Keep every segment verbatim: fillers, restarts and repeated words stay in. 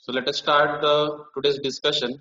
So let us start the today's discussion.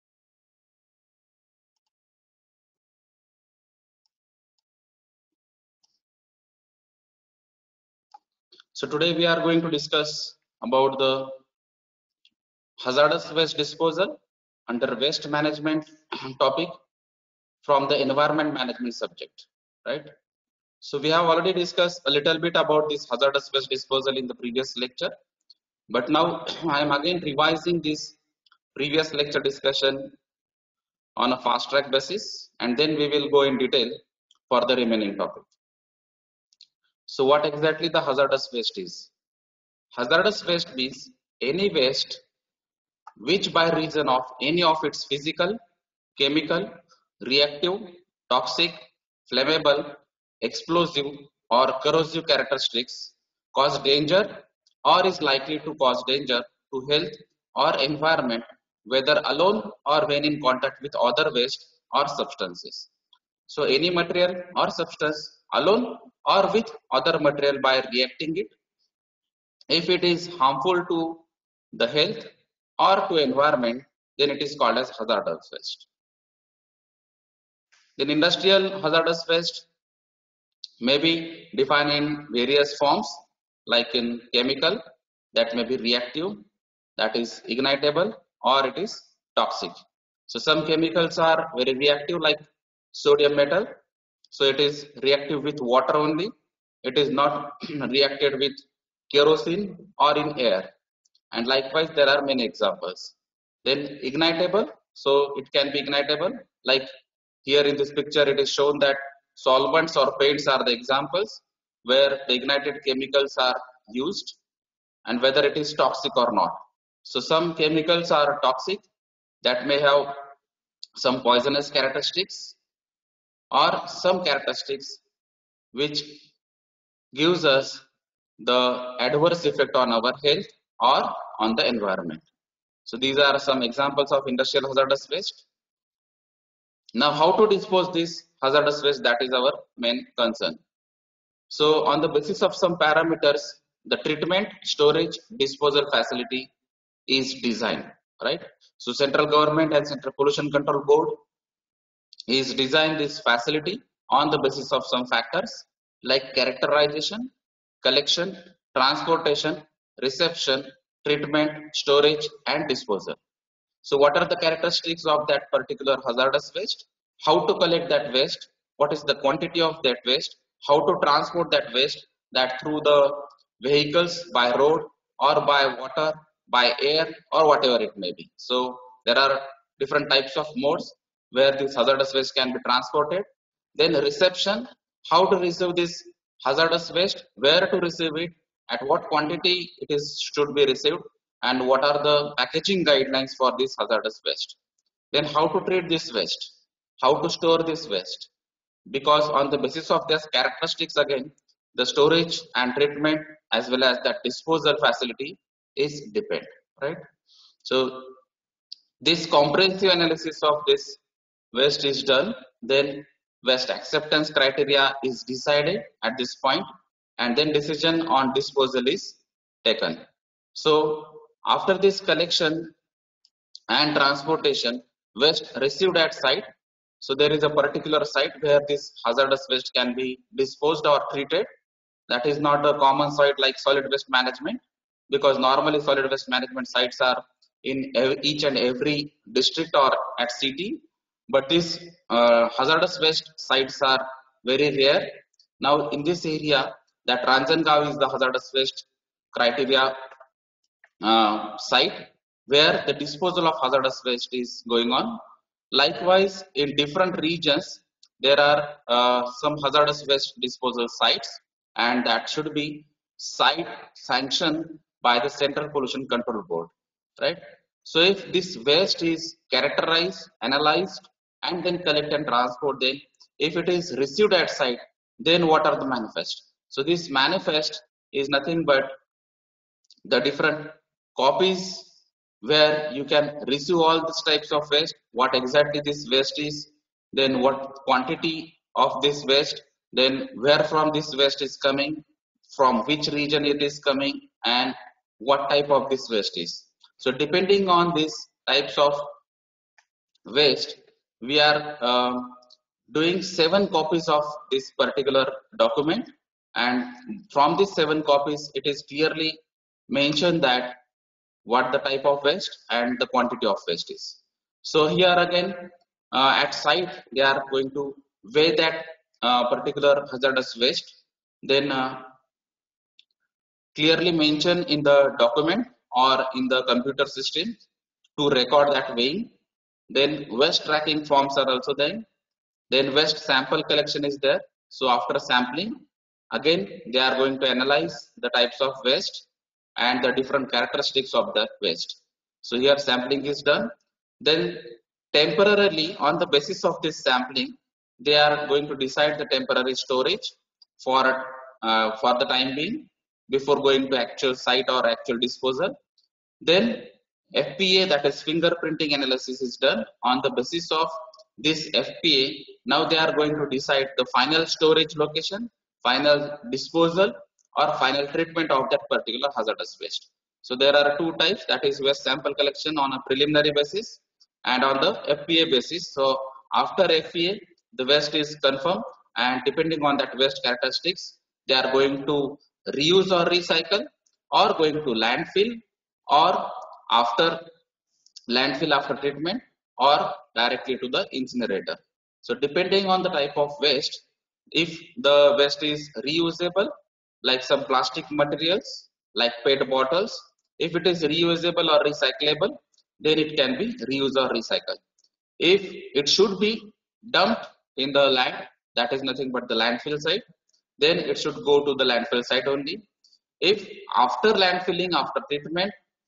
So today we are going to discuss about the hazardous waste disposal under waste management topic from the environment management subject, right? So we have already discussed a little bit about this hazardous waste disposal in the previous lecture, but now I am again revising this previous lecture discussion on a fast track basis, and then we will go in detail for the remaining topic. So what exactly the hazardous waste is? Hazardous waste means any waste which by reason of any of its physical, chemical, reactive, toxic, flammable, explosive or corrosive characteristics cause danger or is likely to cause danger to health or environment, whether alone or when in contact with other waste or substances. So any material or substance alone or with other material by reacting it, if it is harmful to the health or to environment, then it is called as hazardous waste. Then industrial hazardous waste may be defined in various forms, like in chemical, that may be reactive, that is ignitable, or it is toxic. So some chemicals are very reactive, like sodium metal. So it is reactive with water only. It is not reacted with kerosene or in air. And likewise, there are many examples. Then ignitable, so it can be ignitable. Like here in this picture, it is shown that solvents or paints are the examples where the ignited chemicals are used and whether it is toxic or not. So some chemicals are toxic that may have some poisonous characteristics or some characteristics which gives us the adverse effect on our health or on the environment. So these are some examples of industrial hazardous waste. Now how to dispose this hazardous waste, that is our main concern. So on the basis of some parameters, the treatment, storage, disposal facility is designed, right? So central government and Central Pollution Control Board is designed this facility on the basis of some factors like characterization, collection, transportation, reception, treatment, storage and disposal. So what are the characteristics of that particular hazardous waste? How to collect that waste? What is the quantity of that waste? How to transport that waste, that through the vehicles, by road or by water, by air or whatever it may be. So there are different types of modes where this hazardous waste can be transported. Then reception, how to receive this hazardous waste, where to receive it, at what quantity it is should be received, and what are the packaging guidelines for this hazardous waste. Then how to treat this waste, how to store this waste, because on the basis of these characteristics again, the storage and treatment as well as that disposal facility is depend, right? So this comprehensive analysis of this waste is done, then waste acceptance criteria is decided at this point, and then decision on disposal is taken. So after this collection and transportation, waste received at site, so there is a particular site where this hazardous waste can be disposed or treated. That is not a common site like solid waste management, because normally solid waste management sites are in each and every district or at city, but these uh, hazardous waste sites are very rare. Now in this area, that Ranjangaon is the hazardous waste criteria uh, site where the disposal of hazardous waste is going on. Likewise, in different regions, there are uh, some hazardous waste disposal sites, and that should be site sanctioned by the Central Pollution Control Board, right? So if this waste is characterized, analyzed, and then collect and transport, then if it is received at site, then what are the manifest? So this manifest is nothing but the different copies where you can receive all these types of waste, what exactly this waste is, then what quantity of this waste, then where from this waste is coming, from which region it is coming, and what type of this waste is. So depending on these types of waste, we are uh, doing seven copies of this particular document, and from these seven copies it is clearly mentioned that what the type of waste and the quantity of waste is. So here again, uh, at site they are going to weigh that uh, particular hazardous waste, then uh, clearly mention in the document or in the computer system to record that weighing. Then waste tracking forms are also there. Then waste sample collection is there. So after sampling, again they are going to analyze the types of waste and the different characteristics of the waste. So here sampling is done. Then temporarily on the basis of this sampling, they are going to decide the temporary storage for uh, for the time being before going to actual site or actual disposal. Then F P A, that is fingerprinting analysis, is done. On the basis of this F P A, now they are going to decide the final storage location, final disposal or final treatment of that particular hazardous waste. So there are two types, that is waste sample collection on a preliminary basis and on the F P A basis. So after F P A, the waste is confirmed, and depending on that waste characteristics, they are going to reuse or recycle, or going to landfill, or after landfill after treatment, or directly to the incinerator. So depending on the type of waste, if the waste is reusable, like some plastic materials like P E T bottles, if it is reusable or recyclable, then it can be reused or recycled. If it should be dumped in the land, that is nothing but the landfill site, then it should go to the landfill site only. If after landfilling, after treatment,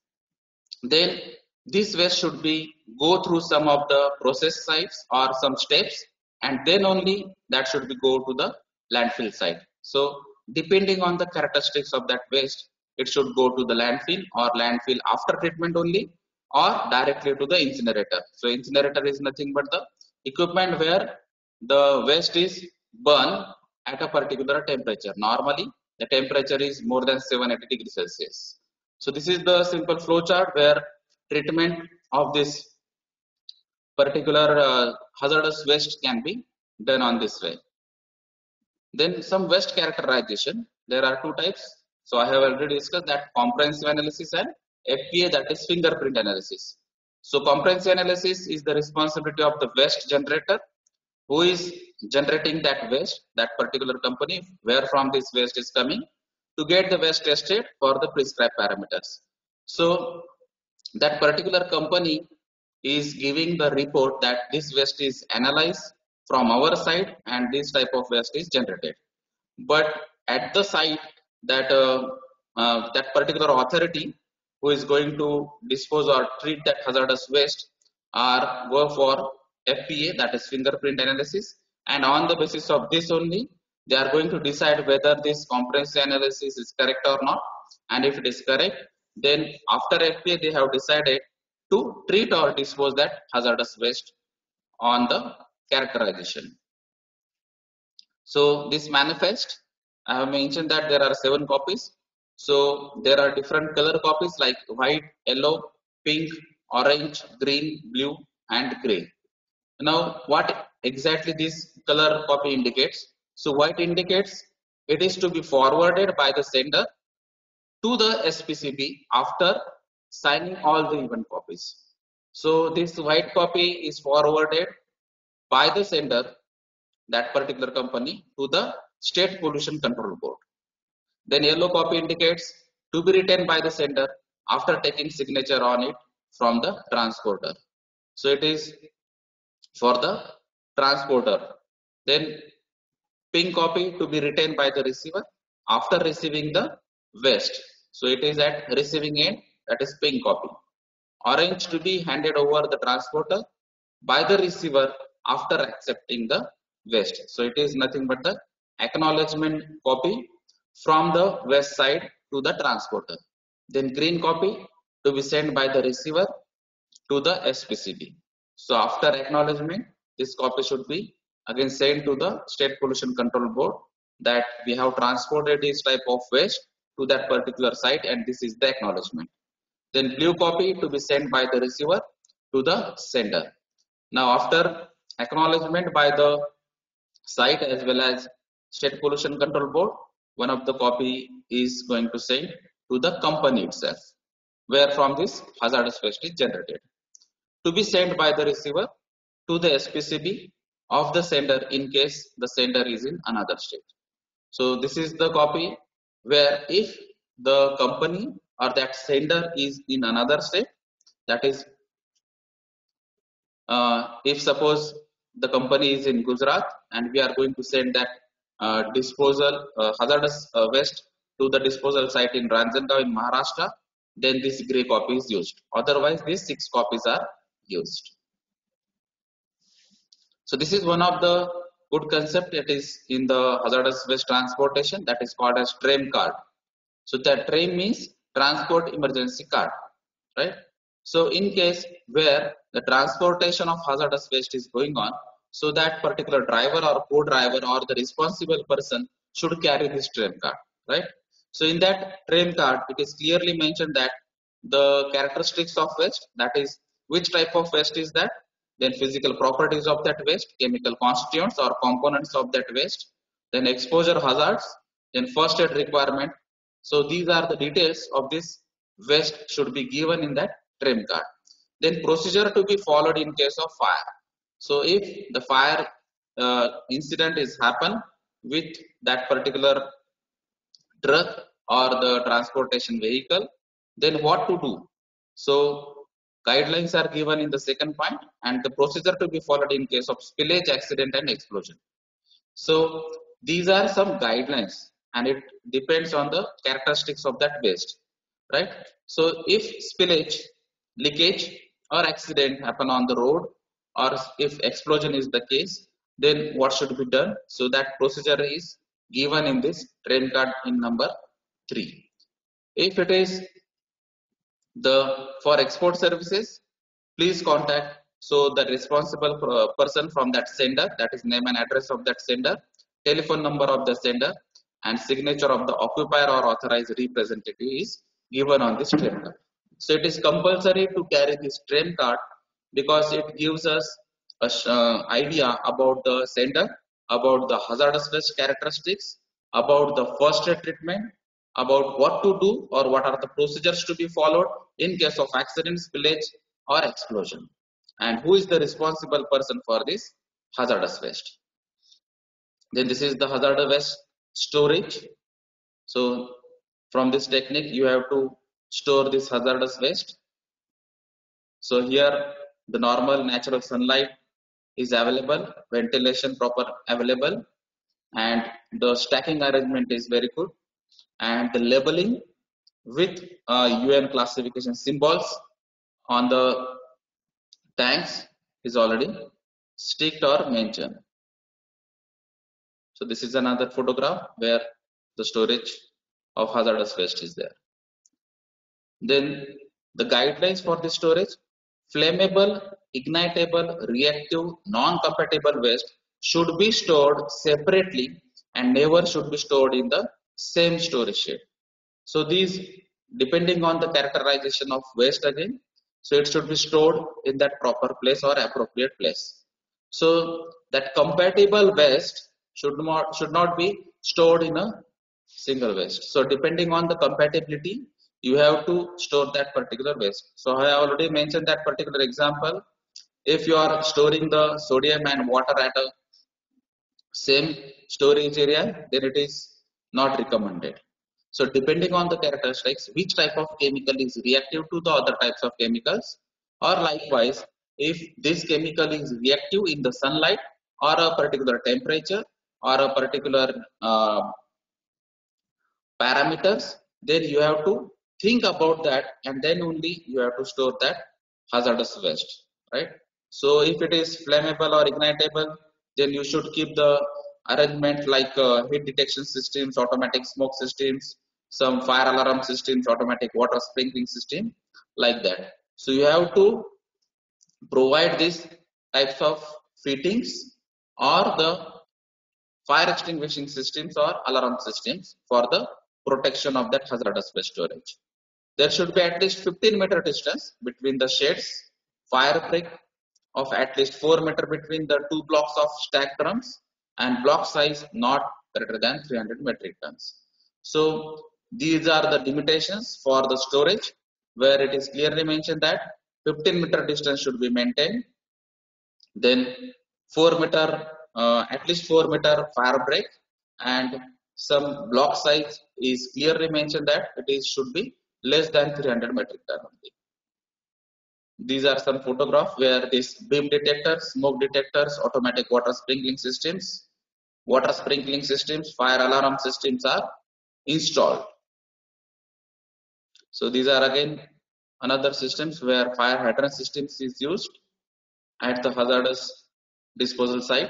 then this waste should be go through some of the process sites or some steps, and then only that should be go to the landfill site. So depending on the characteristics of that waste, it should go to the landfill or landfill after treatment only, or directly to the incinerator. So incinerator is nothing but the equipment where the waste is burned at a particular temperature. Normally the temperature is more than seven hundred eighty degrees Celsius. So this is the simple flow chart where treatment of this particular uh, hazardous waste can be done on this way. Then some waste characterization. There are two types. So I have already discussed that comprehensive analysis and F P A, that is fingerprint analysis. So comprehensive analysis is the responsibility of the waste generator, who is generating that waste, that particular company where from this waste is coming, to get the waste tested for the prescribed parameters. So that particular company is giving the report that this waste is analyzed from our side and this type of waste is generated. But at the site, that uh, uh, that particular authority who is going to dispose or treat that hazardous waste are go for F P A, that is fingerprint analysis, and on the basis of this only they are going to decide whether this comprehensive analysis is correct or not, and if it is correct, then after F P A they have decided to treat or dispose that hazardous waste on the characterization. So this manifest, I have mentioned that there are seven copies. So there are different color copies like white, yellow, pink, orange, green, blue and gray. Now what exactly this color copy indicates? So white indicates it is to be forwarded by the sender to the S P C B after signing all the event copies. So this white copy is forwarded by the sender, that particular company, to the State Pollution Control Board. Then yellow copy indicates to be written by the sender after taking signature on it from the transporter. So it is for the transporter. Then pink copy to be written by the receiver after receiving the waste. So it is at receiving end, that is pink copy. Orange to be handed over the transporter by the receiver after accepting the waste. So it is nothing but the acknowledgement copy from the waste side to the transporter. Then green copy to be sent by the receiver to the S P C B. So after acknowledgement, this copy should be again sent to the State Pollution Control Board that we have transported this type of waste to that particular site, and this is the acknowledgement. Then blue copy to be sent by the receiver to the sender. Now after acknowledgement by the site as well as State Pollution Control Board, one of the copy is going to send to the company itself, where from this hazardous waste is generated, to be sent by the receiver to the S P C B of the sender in case the sender is in another state. So this is the copy where if the company or that sender is in another state, that is uh, if suppose the company is in Gujarat and we are going to send that uh, disposal uh, hazardous uh, waste to the disposal site in Ranjangaon in Maharashtra, then this gray copy is used. Otherwise these six copies are used. So this is one of the good concept. It is in the hazardous waste transportation, that is called as TRAIM card. So that TRAIM means transport emergency card, right? So in case where the transportation of hazardous waste is going on, so that particular driver or co-driver or the responsible person should carry this TRAIM card, right? So in that TRAIM card, it is clearly mentioned that the characteristics of waste, that is which type of waste is that, then physical properties of that waste, chemical constituents or components of that waste, then exposure hazards, then first aid requirement. So these are the details of this waste should be given in that TRAIM card. Then procedure to be followed in case of fire. So if the fire uh, incident is happen with that particular truck or the transportation vehicle, then what to do? So guidelines are given in the second point, and the procedure to be followed in case of spillage, accident and explosion. So these are some guidelines and it depends on the characteristics of that waste, right? So if spillage, leakage or accident happen on the road, or if explosion is the case, then what should be done? So that procedure is given in this TRAIM card in number three. If it is the for export services, please contact so the responsible person from that sender, that is name and address of that sender, telephone number of the sender and signature of the occupier or authorized representative is given on this TRAIM card. So it is compulsory to carry this TRAIM card because it gives us a uh, idea about the sender, about the hazardous waste characteristics, about the first aid treatment, about what to do or what are the procedures to be followed in case of accident, spillage or explosion, and who is the responsible person for this hazardous waste. Then this is the hazardous waste storage. So from this technique you have to store this hazardous waste. So here the normal natural sunlight is available, ventilation proper available, and the stacking arrangement is very good, and the labeling with uh, U N classification symbols on the tanks is already sticked or mentioned. So this is another photograph where the storage of hazardous waste is there. Then the guidelines for the storage: flammable, ignitable, reactive, non-compatible waste should be stored separately and never should be stored in the same storage shed. So these, depending on the characterization of waste again, so it should be stored in that proper place or appropriate place. So that compatible waste should not should not be stored in a single waste. So depending on the compatibility, you have to store that particular waste. So I already mentioned that particular example. If you are storing the sodium and water at a same storage area, then it is not recommended. So depending on the characteristics, which type of chemical is reactive to the other types of chemicals, or likewise, if this chemical is reactive in the sunlight or a particular temperature or a particular uh, parameters, then you have to think about that and then only you have to store that hazardous waste, right? So if it is flammable or ignitable, then you should keep the arrangement like uh, heat detection systems, automatic smoke systems, some fire alarm systems, automatic water sprinkling system, like that. So you have to provide these types of fittings or the fire extinguishing systems or alarm systems for the protection of that hazardous waste storage. There should be at least fifteen meter distance between the sheds, fire break of at least four meter between the two blocks of stacked drums, and block size not greater than three hundred metric tons. So these are the limitations for the storage, where it is clearly mentioned that fifteen meter distance should be maintained, then four meter, uh, at least four meter fire break, and some block size is clearly mentioned that it is should be less than three hundred metric ton only. These are some photographs where this beam detectors, smoke detectors, automatic water sprinkling systems, water sprinkling systems, fire alarm systems are installed. So these are again another systems where fire hydrant systems is used at the hazardous disposal site.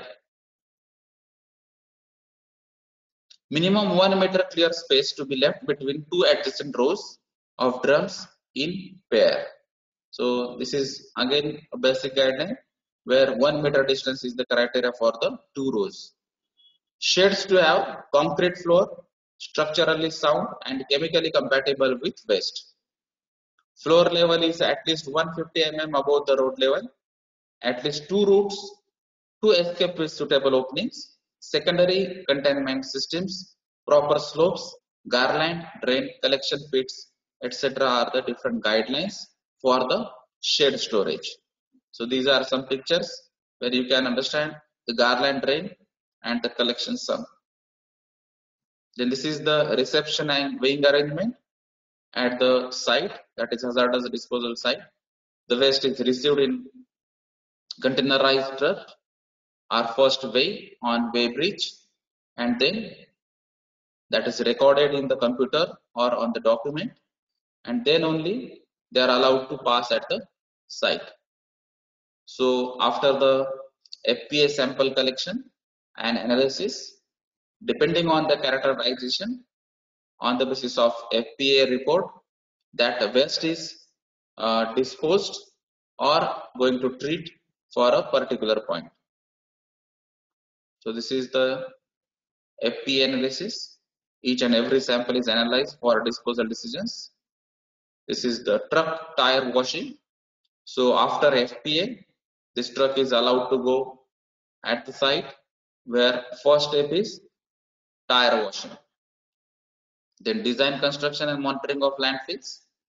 Minimum one meter clear space to be left between two adjacent rows of drums in pair. So this is again a basic guideline where one meter distance is the criteria for the two rows. Sheds to have concrete floor, structurally sound and chemically compatible with waste. Floor level is at least one hundred fifty millimeters above the road level. At least two routes to escape with suitable openings. Secondary containment systems, proper slopes, garland, drain, collection pits, et cetera are the different guidelines for the shed storage. So these are some pictures where you can understand the garland drain and the collection sump. Then this is the reception and weighing arrangement at the site, that is hazardous disposal site. The waste is received in containerized truck or first weigh on weigh bridge, and then that is recorded in the computer or on the document, and then only they are allowed to pass at the site. So after the F P A sample collection and analysis, depending on the characterization on the basis of F P A report, that waste is uh, disposed or going to treat for a particular point. So this is the F P A analysis. Each and every sample is analyzed for disposal decisions. This is the truck tire washing. So after F P A, this truck is allowed to go at the site, where first step is tire washing. Then design, construction and monitoring of landfills.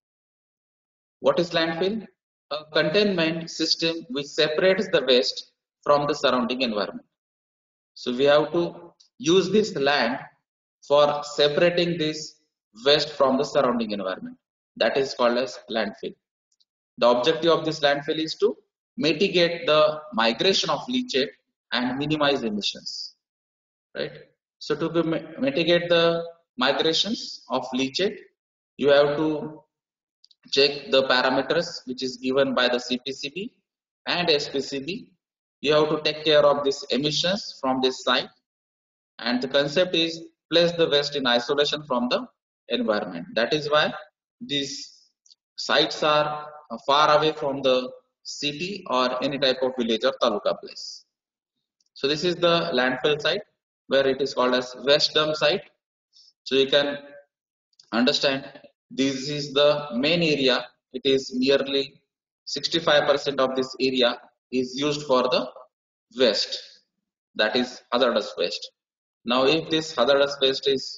What is landfill? A containment system which separates the waste from the surrounding environment. So we have to use this land for separating this waste from the surrounding environment. That is called as landfill. The objective of this landfill is to mitigate the migration of leachate and minimize emissions, right? So to mitigate the migrations of leachate, you have to check the parameters which is given by the C P C B and S P C B. You have to take care of these emissions from this site, and the concept is place the waste in isolation from the environment. That is why these sites are far away from the city or any type of village or taluka place. So this is the landfill site, where it is called as waste dump site. So you can understand this is the main area. It is nearly sixty-five percent of this area is used for the waste, that is hazardous waste. Now if this hazardous waste is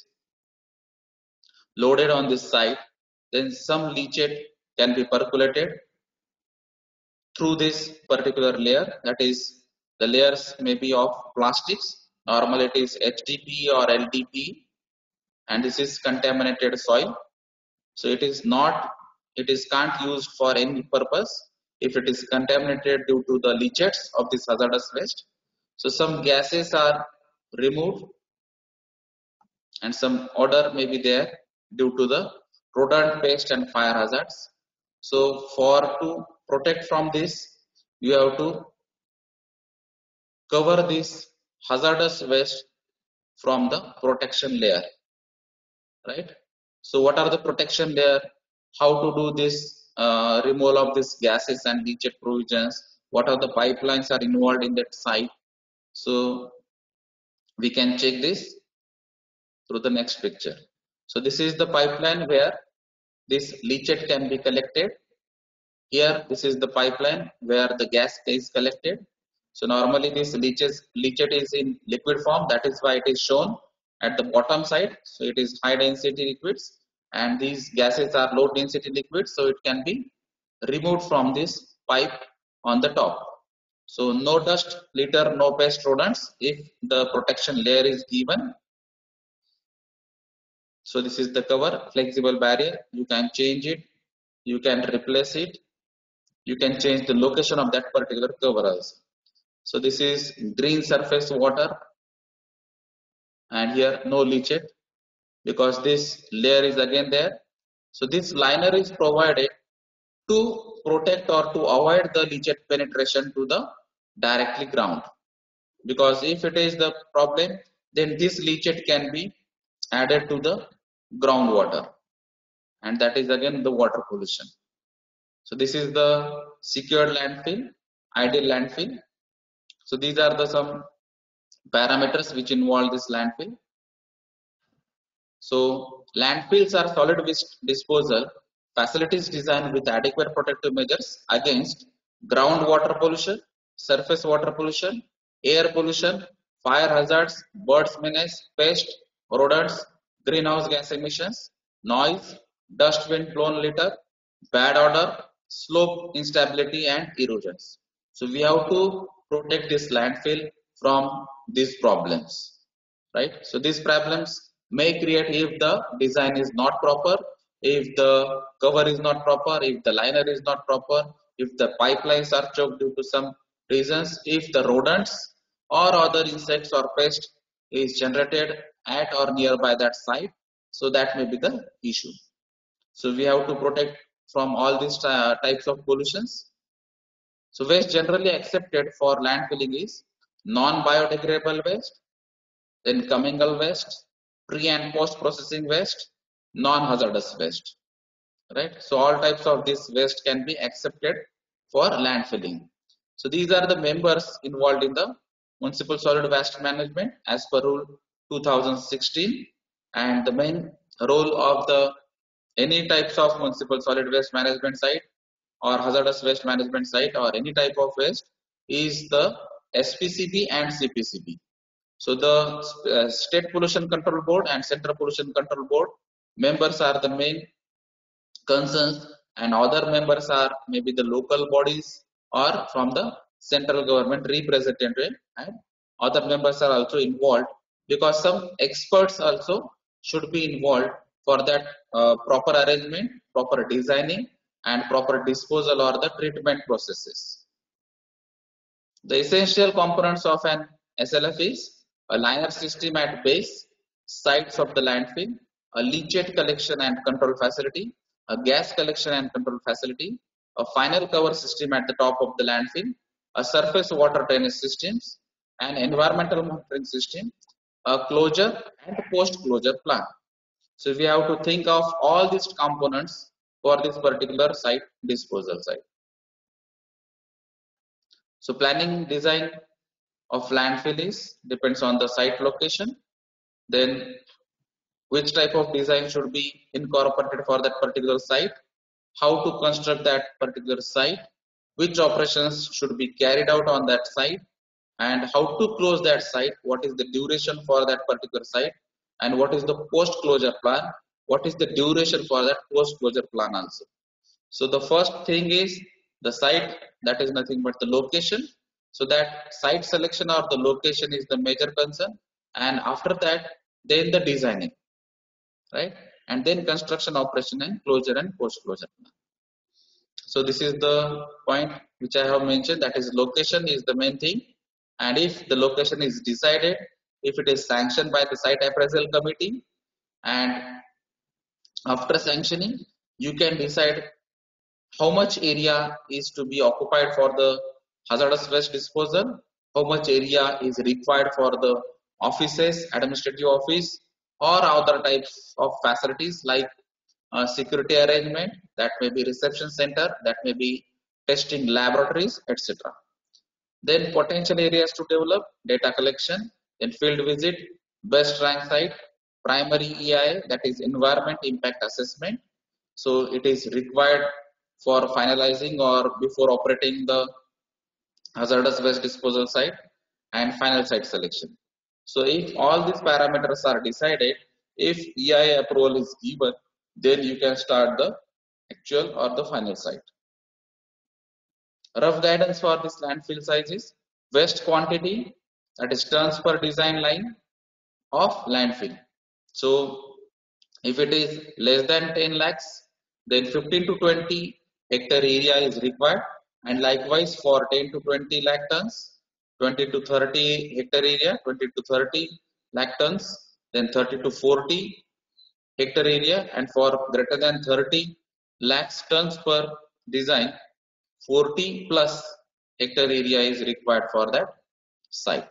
loaded on this site, then some leachate can be percolated through this particular layer. That is, the layers may be of plastics. Normally it is H D P or L D P, and this is contaminated soil. So it is not, it is can't used for any purpose if it is contaminated due to the leachates of this hazardous waste. So some gases are removed and some odor may be there due to the rodent pest and fire hazards. So for to protect from this, you have to cover this hazardous waste from the protection layer, right? So what are the protection layer? How to do this uh, removal of these gases and leachate provisions? What are the pipelines are involved in that site? So we can check this through the next picture. So this is the pipeline where this leachate can be collected. Here, this is the pipeline where the gas is collected. So normally this leaches, leachate is in liquid form. That is why it is shown at the bottom side. So it is high density liquids, and these gases are low density liquids. So it can be removed from this pipe on the top. So no dust, litter, no pest rodents if the protection layer is given. So this is the cover, flexible barrier. You can change it, you can replace it, you can change the location of that particular cover also. So this is green surface water, and here no leachate because this layer is again there. So this liner is provided to protect or to avoid the leachate penetration to the directly ground, because if it is the problem, then this leachate can be added to the groundwater, and that is again the water pollution. So this is the secured landfill, ideal landfill. So these are the some parameters which involve this landfill. So landfills are solid waste disposal facilities designed with adequate protective measures against groundwater pollution, surface water pollution, air pollution, fire hazards, birds menace, pests, rodents, greenhouse gas emissions, noise, dust, wind blown litter, bad odor, slope instability, and erosions. So we have to protect this landfill from these problems, right? So these problems may create if the design is not proper, if the cover is not proper, if the liner is not proper, if the pipelines are choked due to some reasons, if the rodents or other insects or pests is generated at or nearby that site. So that may be the issue. So we have to protect from all these uh, types of pollutions. So waste generally accepted for landfilling is non-biodegradable waste, then commingle waste, pre and post processing waste, non-hazardous waste, right? So all types of this waste can be accepted for landfilling. So these are the members involved in the municipal solid waste management as per rule two thousand sixteen, and the main role of the any types of municipal solid waste management site or hazardous waste management site or any type of waste is the S P C B and C P C B. So the uh, State Pollution Control Board and Central Pollution Control Board members are the main concerns, and other members are maybe the local bodies or from the central government representative, and other members are also involved because some experts also should be involved for that uh, proper arrangement, proper designing, and proper disposal or the treatment processes. The essential components of an S L F is a liner system at base, sites of the landfill, a leachate collection and control facility, a gas collection and control facility, a final cover system at the top of the landfill, a surface water drainage systems, an environmental monitoring system, a closure and post-closure plan. So we have to think of all these components for this particular site disposal site. So planning design of landfill is depends on the site location, then which type of design should be incorporated for that particular site, how to construct that particular site, which operations should be carried out on that site, and how to close that site, what is the duration for that particular site, and what is the post closure plan, what is the duration for that post closure plan also. So the first thing is the site, that is nothing but the location. So that site selection or the location is the major concern, and after that then the designing, right, and then construction, operation, and closure and post closure plan. So this is the point which I have mentioned, that is location is the main thing, and if the location is decided, if it is sanctioned by the site appraisal committee, and after sanctioning you can decide how much area is to be occupied for the hazardous waste disposal, how much area is required for the offices, administrative office, or other types of facilities like uh, security arrangement, that may be reception center, that may be testing laboratories, et cetera. Then potential areas to develop, data collection, then field visit, best rank site, primary E I A, that is environment impact assessment. So it is required for finalizing or before operating the hazardous waste disposal site and final site selection. So if all these parameters are decided, if E I A approval is given, then you can start the actual or the final site. Rough guidance for this landfill size is waste quantity, that is tons per design line of landfill. So if it is less than ten lakhs, then fifteen to twenty hectare area is required, and likewise for ten to twenty lakh tons, twenty to thirty hectare area, twenty to thirty lakh tons, then thirty to forty hectare area, and for greater than thirty lakhs tons per design, forty plus hectare area is required for that site.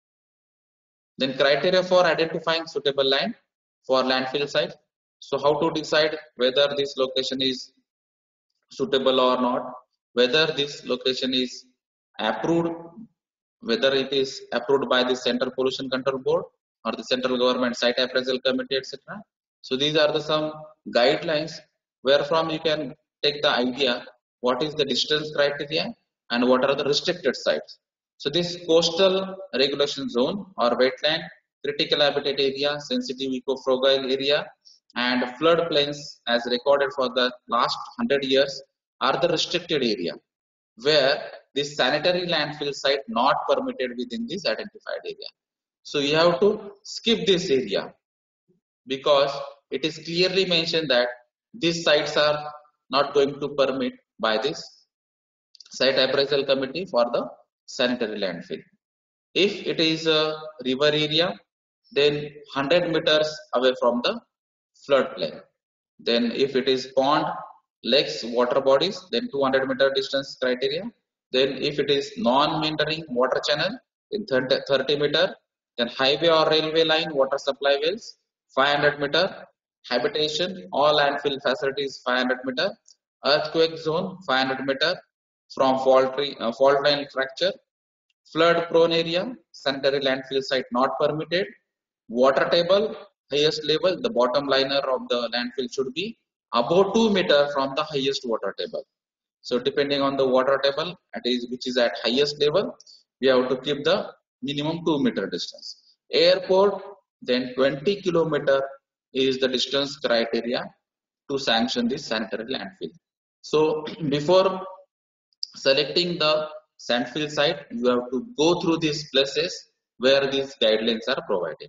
Then criteria for identifying suitable land for landfill site. So how to decide whether this location is suitable or not, whether this location is approved, whether it is approved by the Central Pollution Control Board or the Central Government Site Appraisal Committee, et cetera. So these are the some guidelines wherefrom you can take the idea what is the distance criteria and what are the restricted sites. So this coastal regulation zone or wetland, critical habitat area, sensitive eco-fragile area, and floodplains as recorded for the last one hundred years are the restricted area where this sanitary landfill site not permitted within this identified area. So you have to skip this area because it is clearly mentioned that these sites are not going to permit by this site appraisal committee for the sanitary landfill. If it is a river area, then one hundred meters away from the floodplain. Then if it is pond, lakes, water bodies, then two hundred meter distance criteria. Then if it is non-meandering water channel, then thirty meter. Then highway or railway line, water supply wells, five hundred meter. Habitation, all landfill facilities, five hundred meter. Earthquake zone, five hundred meter from fault, uh, fault line fracture. Flood prone area, sanitary landfill site not permitted. Water table, highest level, the bottom liner of the landfill should be above two meter from the highest water table. So depending on the water table, at is which is at highest level, we have to keep the minimum two meter distance. Airport, then twenty kilometer is the distance criteria to sanction this sanitary landfill. So before selecting the landfill site, you have to go through these places where these guidelines are provided.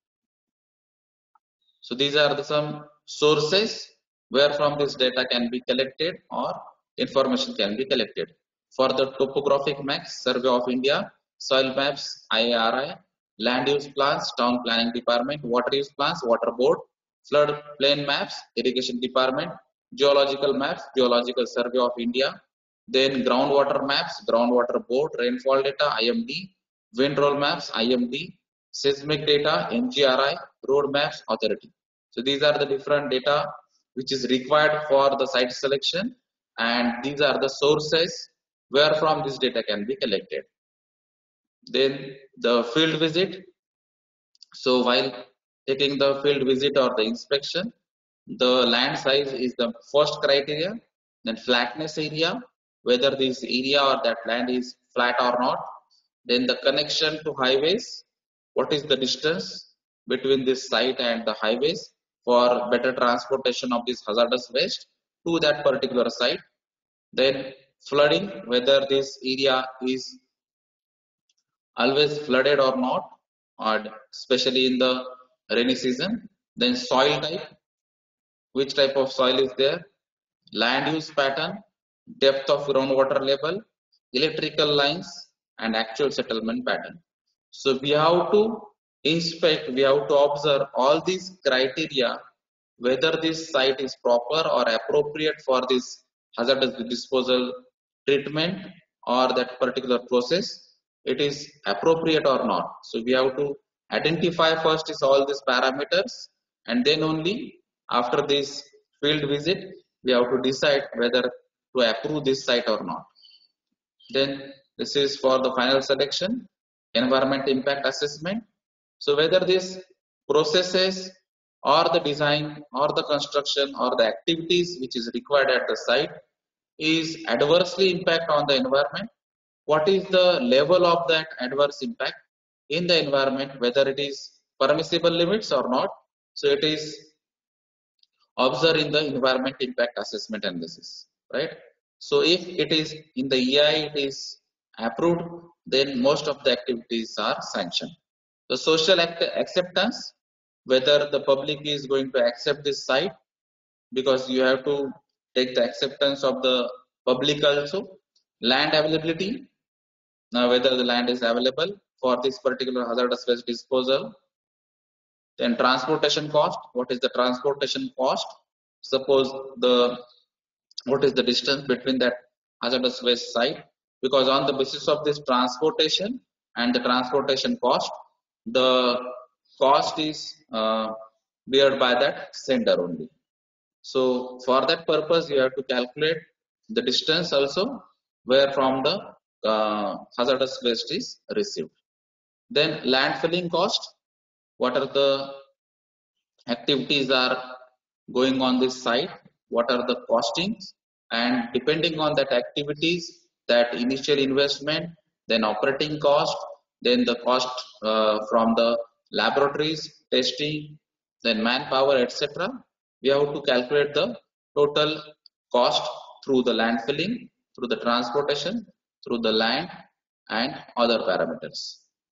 So these are the some sources where from this data can be collected or information can be collected. For the topographic maps, Survey of India, soil maps, I A R I, land use plans, town planning department, water use plans, water board, flood plain maps, irrigation department, geological maps, geological survey of India, then groundwater maps, groundwater board, rainfall data, I M D, wind roll maps, I M D, seismic data, M G R I, road maps, authority. So these are the different data which is required for the site selection, and these are the sources where from this data can be collected. Then the field visit. So while taking the field visit or the inspection, the land size is the first criteria, then flatness area, whether this area or that land is flat or not, then the connection to highways, what is the distance between this site and the highways for better transportation of this hazardous waste to that particular site, then flooding, whether this area is always flooded or not, or especially in the rainy season, then soil type, which type of soil is there, land use pattern, depth of groundwater level, electrical lines, and actual settlement pattern. So we have to inspect, we have to observe all these criteria whether this site is proper or appropriate for this hazardous disposal treatment or that particular process, it is appropriate or not. So we have to identify first is all these parameters, and then only after this field visit we have to decide whether to approve this site or not. Then this is for the final selection, environment impact assessment. So whether these processes or the design or the construction or the activities which is required at the site is adversely impact on the environment, what is the level of that adverse impact in the environment, whether it is permissible limits or not. So it is observed in the environment impact assessment analysis, right? So if it is in the E I, it is approved, then most of the activities are sanctioned. The social act acceptance, whether the public is going to accept this site, because you have to take the acceptance of the public also. Land availability, now whether the land is available for this particular hazardous waste disposal. Then transportation cost, what is the transportation cost? Suppose the what is the distance between that hazardous waste site, because on the basis of this transportation and the transportation cost, the cost is uh, beared by that sender only. So for that purpose you have to calculate the distance also where from the uh, hazardous waste is received. Then landfilling cost, what are the activities are going on this site, what are the costings, and depending on that activities, that initial investment, then operating cost, then the cost uh, from the laboratories, testing, then manpower, et cetera. We have to calculate the total cost through the landfilling, through the transportation, through the land, and other parameters.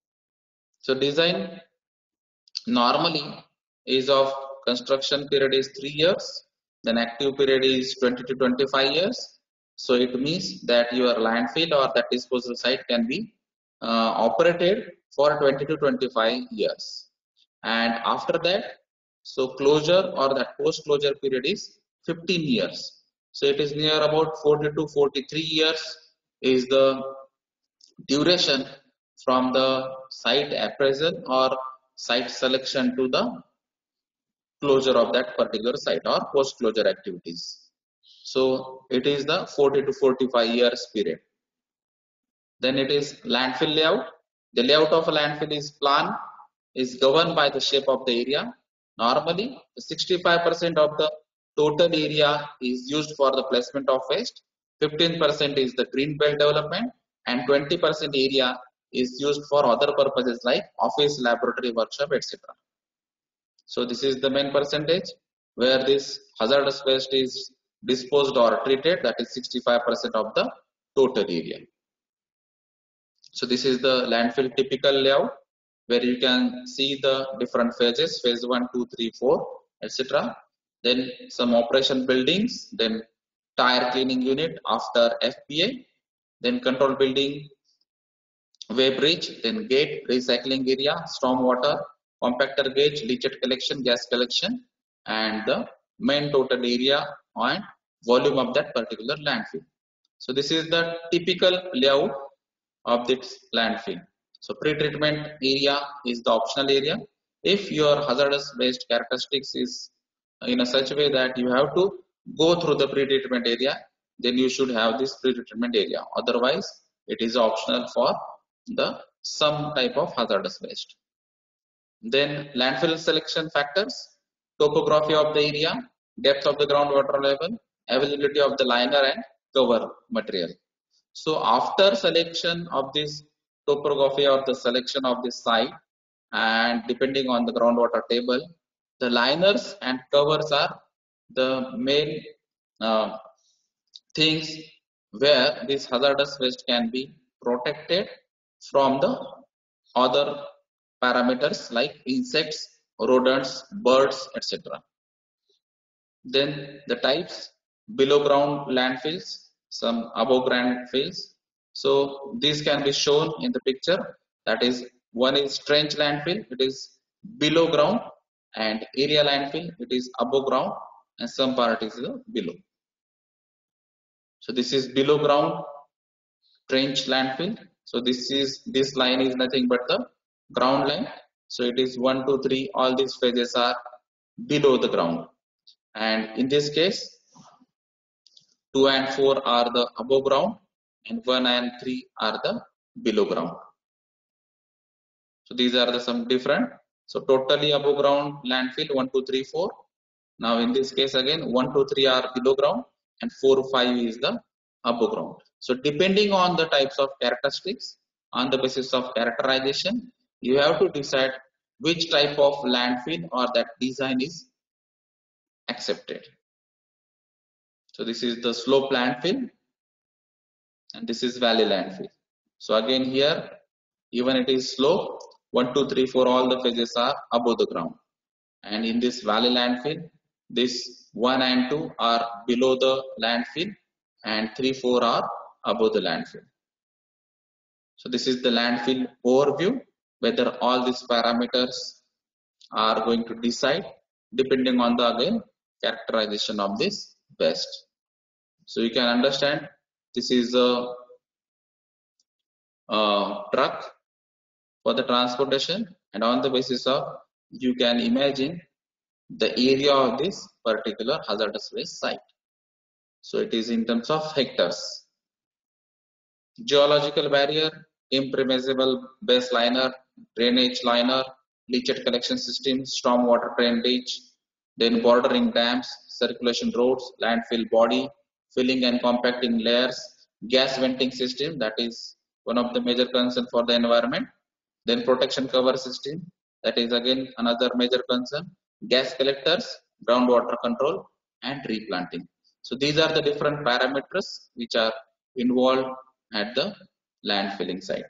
So design normally is of construction period is three years, then active period is twenty to twenty-five years. So it means that your landfill or that disposal site can be uh, operated for twenty to twenty-five years, and after that, so closure or that post closure period is fifteen years. So it is near about forty to forty-three years is the duration from the site appraisal or site selection to the closure of that particular site or post closure activities. So it is the forty to forty-five years period. Then it is landfill layout. The layout of a landfill is plan is governed by the shape of the area. Normally sixty-five percent of the total area is used for the placement of waste, fifteen percent is the green belt development, and twenty percent area is used for other purposes like office, laboratory, workshop, et cetera. So this is the main percentage where this hazardous waste is disposed or treated, that is sixty-five percent of the total area. So this is the landfill typical layout where you can see the different phases, phase one, two, three, four, et cetera. Then some operation buildings, then tire cleaning unit after F P A, then control building, weighbridge, then gate, recycling area, storm water, compactor gauge, leachate collection, gas collection, and the main total area and volume of that particular landfill. So this is the typical layout of this landfill. So pre-treatment area is the optional area. If your hazardous waste characteristics is in a such way that you have to go through the pre-treatment area, then you should have this pre-treatment area. Otherwise, it is optional for the some type of hazardous waste. Then landfill selection factors, topography of the area, depth of the groundwater level, availability of the liner and cover material. So after selection of this topography or the selection of this site, and depending on the groundwater table, the liners and covers are the main uh, things where this hazardous waste can be protected from the other parameters like insects, rodents, birds, et cetera. Then the types, below ground landfills, some above ground fields. So these can be shown in the picture. That is, one is trench landfill, it is below ground, and area landfill, it is above ground, and some part is below. So this is below ground trench landfill. So this is this line is nothing but the ground line. So it is one, two, three. All these phases are below the ground, and in this case, two and four are the above ground, and one and three are the below ground. So these are the some different So totally above ground landfill one, two, three, four. Now in this case again one, two, three are below ground and four, five is the above ground. So depending on the types of characteristics, on the basis of characterization, you have to decide which type of landfill or that design is accepted. So this is the slope landfill and this is valley landfill. So again here, even it is slope, one, two, three, four, all the phases are above the ground. And in this valley landfill, this one and two are below the landfill and three, four are above the landfill. So this is the landfill overview, whether all these parameters are going to decide depending on the again characterization of this waste. So you can understand this is a, a truck for the transportation, and on the basis of you can imagine the area of this particular hazardous waste site. So it is in terms of hectares. Geological barrier, impermeable base liner, drainage liner, leachate collection system, stormwater drainage, then bordering dams, circulation roads, landfill body, filling and compacting layers, gas venting system, that is one of the major concern for the environment, then protection cover system, that is again another major concern, gas collectors, groundwater control, and replanting. So these are the different parameters which are involved at the landfilling site.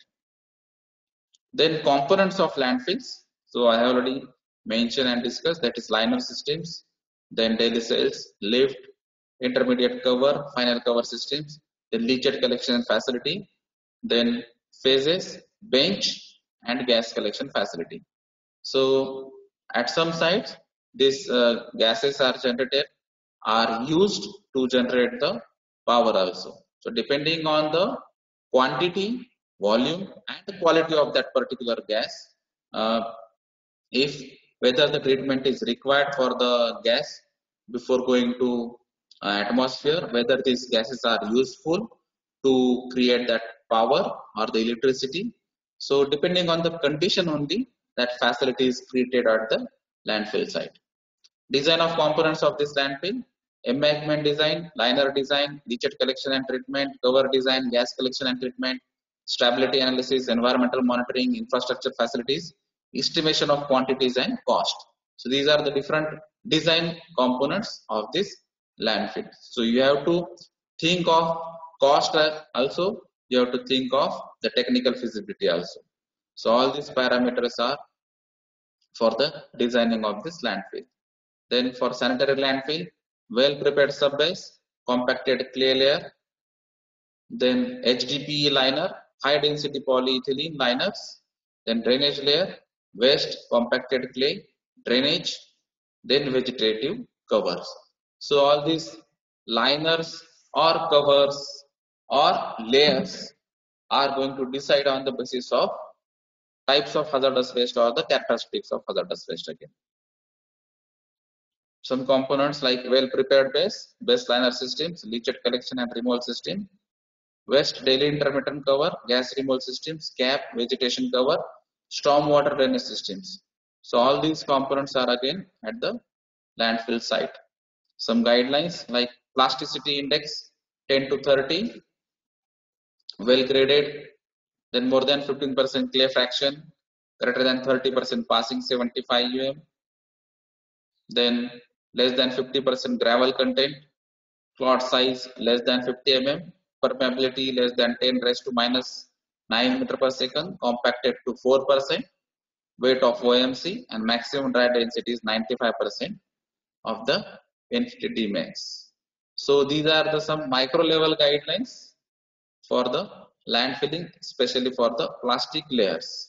Then components of landfills. So I have already mentioned and discussed, that is liner systems, then daily cells, lift, intermediate cover, final cover systems, then leachate collection facility, then phases, bench, and gas collection facility. So at some sites, these uh, gases are generated, are used to generate the power also. So depending on the quantity, volume, and the quality of that particular gas, uh, if whether the treatment is required for the gas before going to uh, atmosphere, whether these gases are useful to create that power or the electricity. So depending on the condition only, that facility is created at the landfill site. Design of components of this landfill: embankment design, liner design, leachate collection and treatment, cover design, gas collection and treatment, stability analysis, environmental monitoring, infrastructure facilities, estimation of quantities and cost. So these are the different design components of this landfill. So you have to think of cost also, you have to think of the technical feasibility also. So all these parameters are for the designing of this landfill. Then for sanitary landfill, well prepared subbase, compacted clay layer, then H D P E liner, high density polyethylene liners, then drainage layer, waste, compacted clay, drainage, then vegetative covers. So all these liners or covers or layers are going to decide on the basis of types of hazardous waste or the characteristics of hazardous waste again. Some components like well prepared base, base liner systems, leachate collection and removal system, waste daily intermittent cover, gas removal systems, cap, vegetation cover, stormwater drainage systems. So all these components are again at the landfill site. Some guidelines like plasticity index ten to thirty, well graded, then more than fifteen percent clay fraction, greater than thirty percent passing seventy-five U M, then less than fifty percent gravel content, clot size less than fifty millimeters, permeability less than ten raised to minus nine meter per second, compacted to four percent, weight of O M C, and maximum dry density is ninety-five percent of the N fifty D max. So these are the some micro level guidelines for the landfilling, especially for the plastic layers.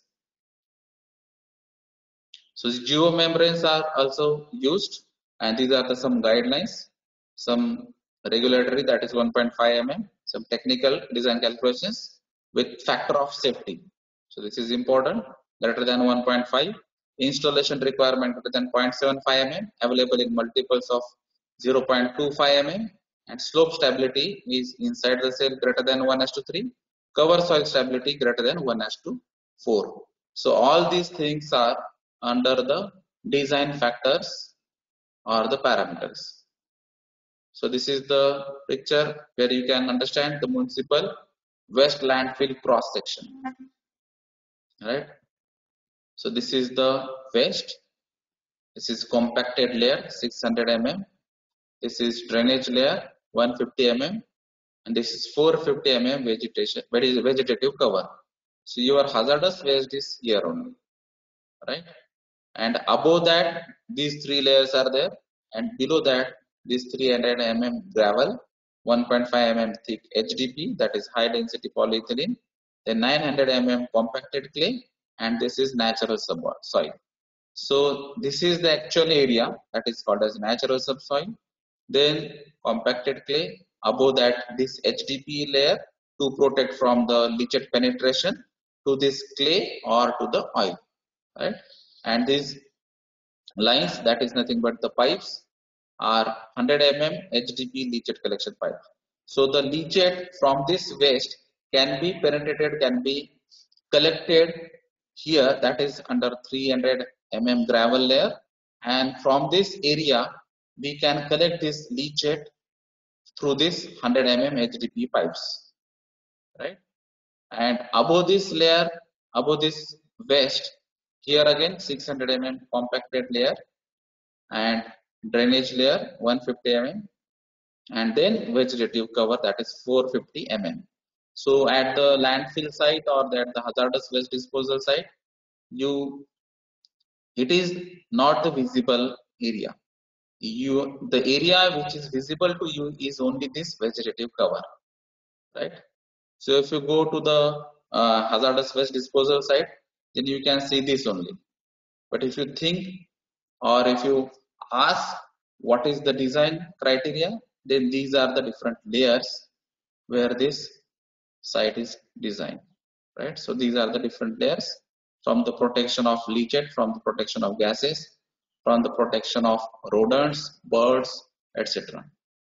So geomembranes are also used, and these are the some guidelines, some regulatory, that is one point five millimeters, some technical design calculations with factor of safety. So this is important, greater than one point five, installation requirement greater than zero point seven five millimeters, available in multiples of zero point two five millimeters, and slope stability is inside the cell greater than one is to three, cover soil stability greater than one is to four. So all these things are under the design factors or the parameters. So this is the picture where you can understand the municipal waste landfill cross section, right? So this is the waste. This is compacted layer six hundred millimeters. This is drainage layer one hundred fifty millimeters, and this is four hundred fifty millimeters vegetation vegetative cover. So your hazardous waste is here only, right? And above that these three layers are there, and below that this three hundred millimeters gravel, one point five millimeters thick H D P, that is high density polyethylene, then nine hundred millimeters compacted clay, and this is natural subsoil. So this is the actual area that is called as natural subsoil. Then compacted clay, above that this H D P layer to protect from the leachate penetration to this clay or to the oil, right? And these lines, that is nothing but the pipes, are one hundred millimeters H D P leachate collection pipe. So the leachate from this waste can be penetrated, can be collected here, that is under three hundred millimeters gravel layer, and from this area we can collect this leachate through this one hundred millimeters H D P pipes, right? And above this layer, above this waste, here again six hundred millimeters compacted layer and drainage layer one hundred fifty millimeters, and then vegetative cover, that is four hundred fifty millimeters. So at the landfill site or at the hazardous waste disposal site, you it is not the visible area. You the area which is visible to you is only this vegetative cover, right? So if you go to the uh, hazardous waste disposal site, then you can see this only. But if you think or if you ask what is the design criteria, then these are the different layers where this site is designed, right? So these are the different layers, from the protection of leachate, from the protection of gases, from the protection of rodents, birds, et cetera.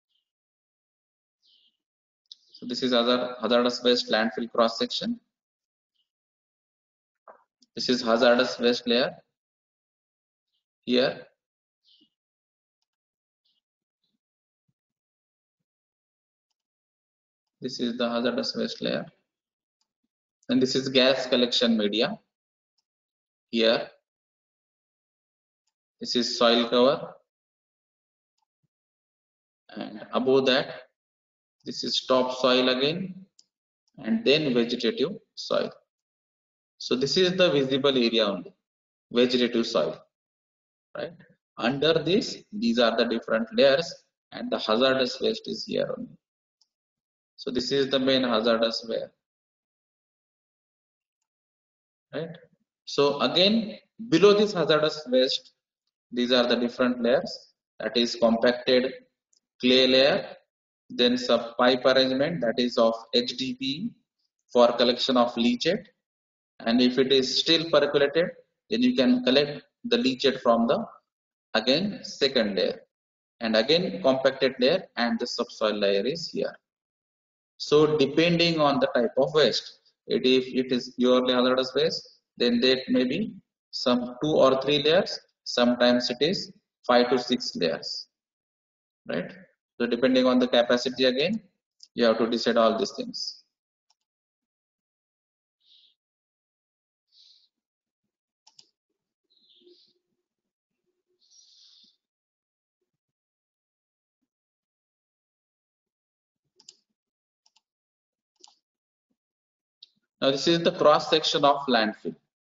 So this is other hazardous waste landfill cross section. This is hazardous waste layer here. This is the hazardous waste layer, and this is gas collection media here. This is soil cover, and above that this is top soil again, and then vegetative soil. So this is the visible area only, vegetative soil, right? Under this, these are the different layers, and the hazardous waste is here only. So this is the main hazardous layer, right? So again, below this hazardous waste, these are the different layers, that is compacted clay layer, then sub pipe arrangement, that is of H D P for collection of leachate, and if it is still percolated, then you can collect the leachate from the again second layer, and again compacted layer, and the subsoil layer is here. So depending on the type of waste, it, if it is purely hazardous waste, then that may be some two or three layers, sometimes it is five to six layers, right? So depending on the capacity, again you have to decide all these things. Now this is the cross section of landfill.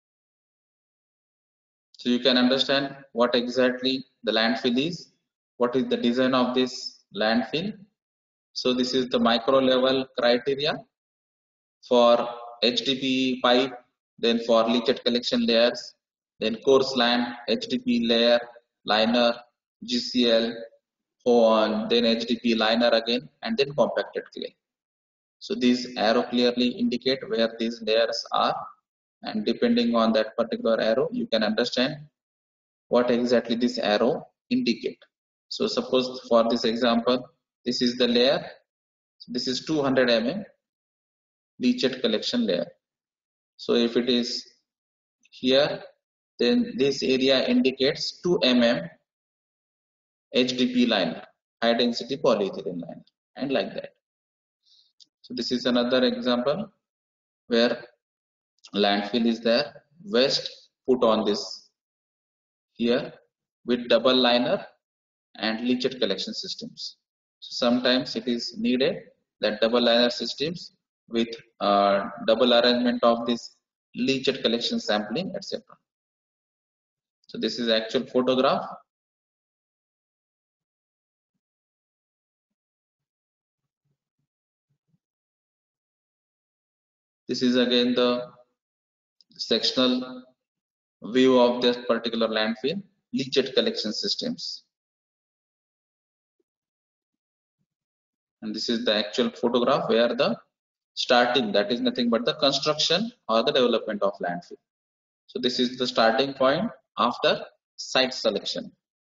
So you can understand what exactly the landfill is, what is the design of this landfill. So this is the micro level criteria for H D P pipe, then for leachate collection layers, then coarse land, H D P layer, liner, G C L, on, then H D P liner again, and then compacted clay. So these arrow clearly indicate where these layers are, and depending on that particular arrow, you can understand what exactly this arrow indicate. So suppose for this example, this is the layer, this is two hundred millimeters leachate collection layer. So if it is here, then this area indicates two millimeter H D P line, high density polyethylene line, and like that. So this is another example where landfill is there, waste put on this here with double liner and leachate collection systems. So sometimes it is needed that double liner systems with uh, double arrangement of this leachate collection sampling, et cetera. So this is actual photograph. This is again the sectional view of this particular landfill leachate collection systems. And this is the actual photograph where the starting, that is nothing but the construction or the development of landfill. So this is the starting point after site selection.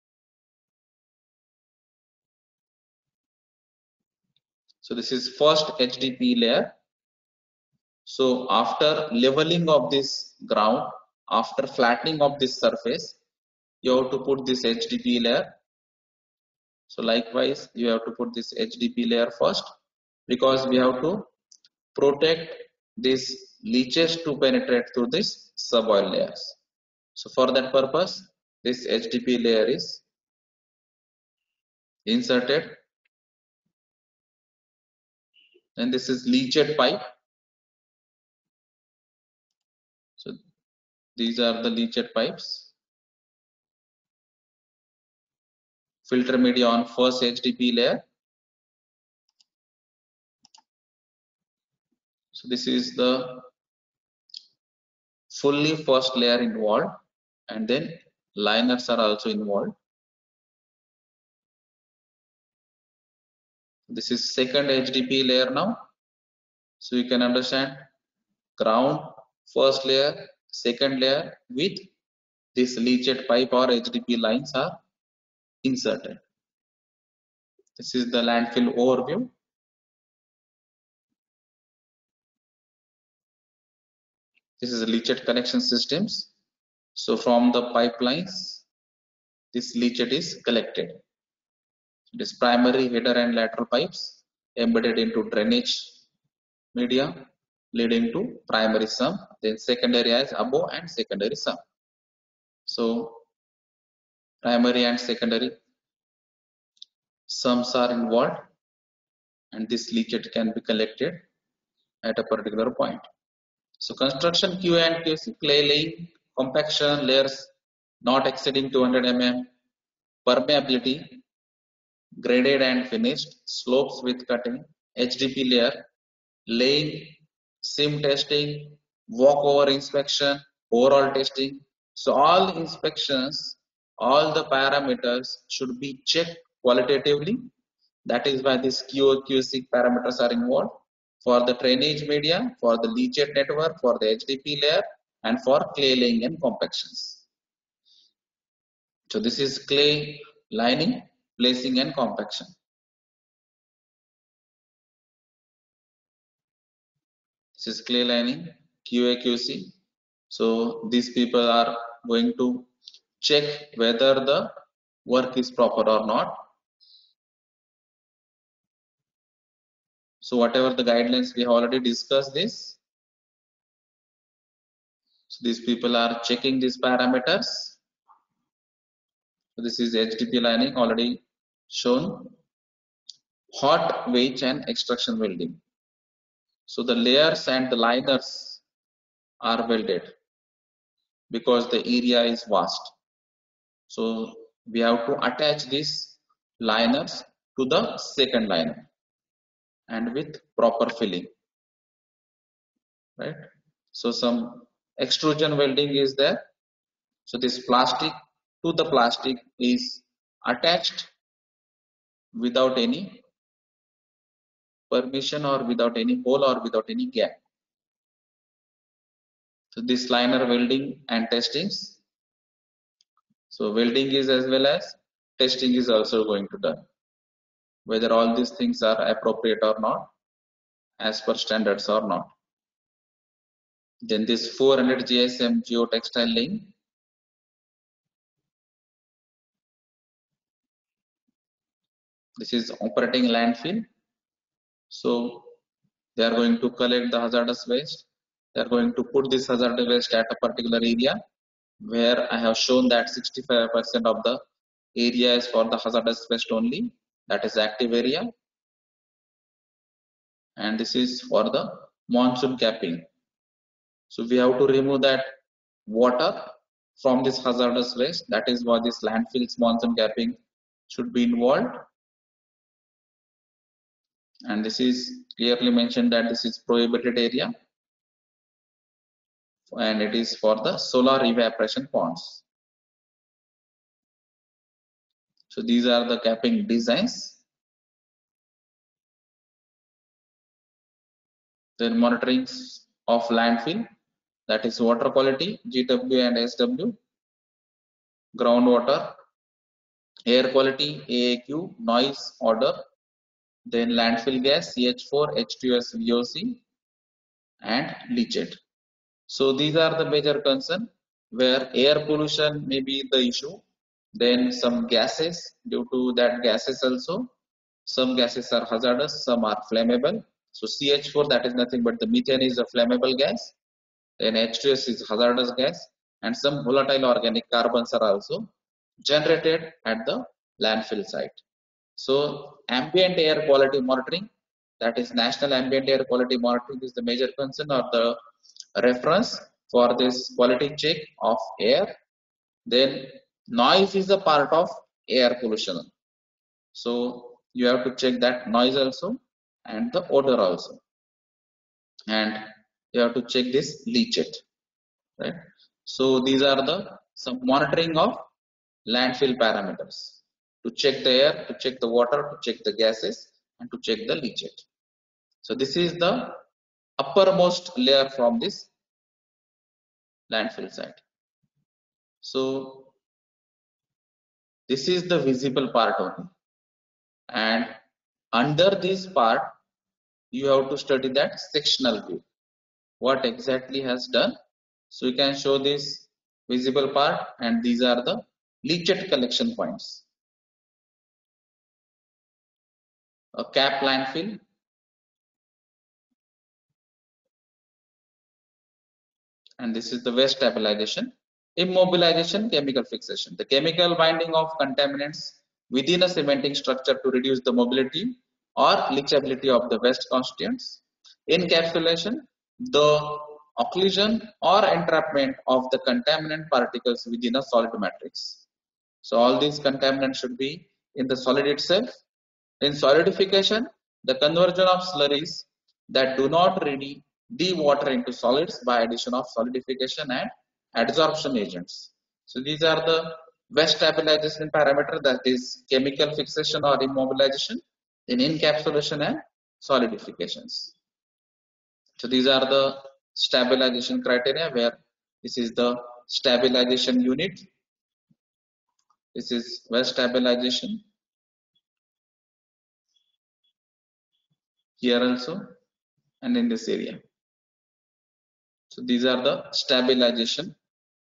So this is first H D P layer. So after leveling of this ground, after flattening of this surface, you have to put this H D P layer. So likewise, you have to put this H D P layer first, because we have to protect these leaches to penetrate through this suboil layers. So for that purpose, this H D P layer is inserted. And this is leachate pipe. So these are the leachate pipes. Filter media on first H D P layer. So this is the fully first layer involved, and then liners are also involved. This is second H D P layer now. So you can understand ground, first layer, second layer with this leachate pipe or H D P lines are inserted. This is the landfill overview. This is the leachate connection systems. So from the pipelines, this leachate is collected. It is primary, header and lateral pipes embedded into drainage media leading to primary sump. Then secondary is above and secondary sump. So primary and secondary sumps are involved, and this leachate can be collected at a particular point. So construction Q A and Q C, clay laying, compaction layers not exceeding two hundred millimeters, permeability, graded and finished, slopes with cutting, H D P layer, laying, sim testing, walkover inspection, overall testing. So all inspections, all the parameters should be checked qualitatively. That is why these Q A Q C parameters are involved for the drainage media, for the leachate network, for the H D P layer, and for clay laying and compactions. So this is clay lining, placing and compaction. This is clay lining, Q A Q C. So these people are going to check whether the work is proper or not. So whatever the guidelines, we have already discussed this. So these people are checking these parameters. So this is H D P lining already shown. Hot wedge and extrusion welding. So the layers and the liners are welded because the area is vast. So we have to attach these liners to the second liner and with proper filling, right? So some extrusion welding is there. So this plastic to the plastic is attached without any permission or without any hole or without any gap. So this liner welding and testings. So welding is as well as testing is also going to done. Whether all these things are appropriate or not, as per standards or not. Then this four hundred G S M geotextile laying. This is operating landfill. So they are going to collect the hazardous waste. They are going to put this hazardous waste at a particular area, where I have shown that sixty-five percent of the area is for the hazardous waste only, that is active area, and this is for the monsoon capping. So we have to remove that water from this hazardous waste. That is why this landfill's monsoon capping should be involved. And this is clearly mentioned that this is prohibited area, and it is for the solar evaporation ponds. So these are the capping designs. Then monitoring of landfill, that is water quality, G W and S W, groundwater, air quality, A A Q, noise, odor, then landfill gas, C H four, H two S, V O C, and leachate. So these are the major concern, where air pollution may be the issue. Then some gases, due to that gases also, some gases are hazardous, some are flammable. So C H four, that is nothing but the methane, is a flammable gas. Then H two S is hazardous gas, and some volatile organic carbons are also generated at the landfill site. So ambient air quality monitoring, that is National Ambient Air Quality Monitoring, is the major concern or the reference for this quality check of air. Then noise is a part of air pollution. So you have to check that noise also and the odor also. And you have to check this leachate, right? So these are the some monitoring of landfill parameters, to check the air, to check the water, to check the gases, and to check the leachate. So this is the uppermost layer from this landfill site. So this is the visible part only, and under this part you have to study that sectional view, what exactly has done. So you can show this visible part, and these are the leachate collection points. A cap landfill, and this is the waste stabilization. Immobilization, chemical fixation, the chemical binding of contaminants within a cementing structure to reduce the mobility or leachability of the waste constituents. Encapsulation, the occlusion or entrapment of the contaminant particles within a solid matrix. So all these contaminants should be in the solid itself. In solidification, the conversion of slurries that do not ready dewater into solids by addition of solidification and adsorption agents. So these are the waste stabilization parameter, that is chemical fixation or immobilization, in encapsulation and solidifications. So these are the stabilization criteria, where this is the stabilization unit, this is waste stabilization, here also, and in this area. So these are the stabilization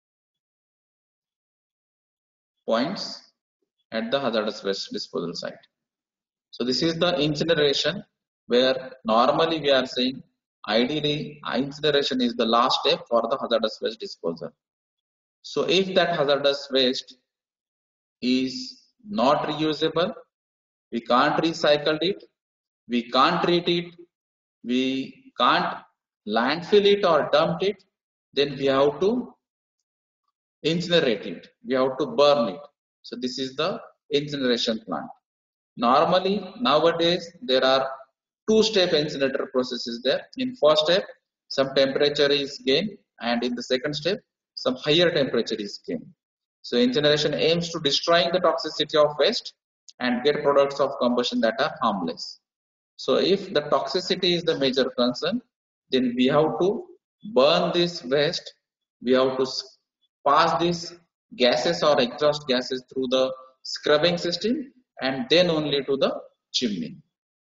points at the hazardous waste disposal site. So this is the incineration, where normally we are saying ideally incineration is the last step for the hazardous waste disposal. So if that hazardous waste is not reusable, we can't recycle it, we can't treat it, we can't landfill it or dump it, then we have to incinerate it, we have to burn it. So this is the incineration plant. Normally nowadays there are two step incinerator processes there. In first step some temperature is gained, and in the second step some higher temperature is gained. So incineration aims to destroying the toxicity of waste and get products of combustion that are harmless. So if the toxicity is the major concern, then we have to burn this waste, we have to pass these gases or exhaust gases through the scrubbing system, and then only to the chimney.